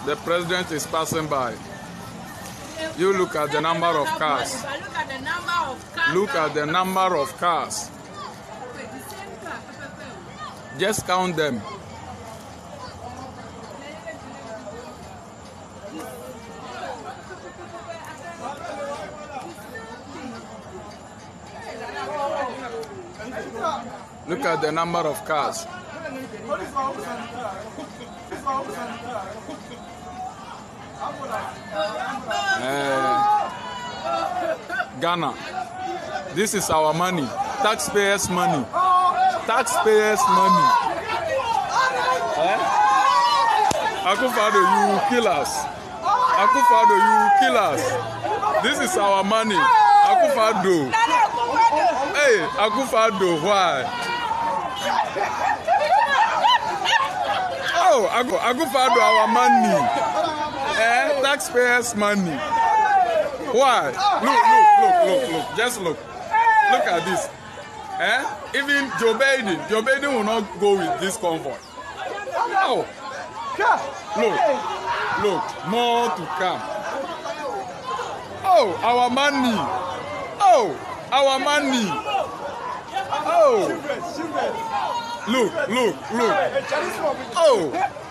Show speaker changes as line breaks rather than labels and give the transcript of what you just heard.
The president is passing by. You look at the number of cars. Look at the number of cars. Just count them. Look at the number of cars. Ghana, this is our money, taxpayers' money. Taxpayers' money. Akufo-Addo, you will kill us. Akufo-Addo, you will kill us. This is our money. Akufo-Addo. Hey, Akufo-Addo, why? Oh, Akufo-Addo, our money. Taxpayers' money. Why? Look. Just look. Look at this. Even Joe Biden will not go with this convoy. Oh. Look, more to come. Oh, our money. Oh, our money. Oh. Look. Oh.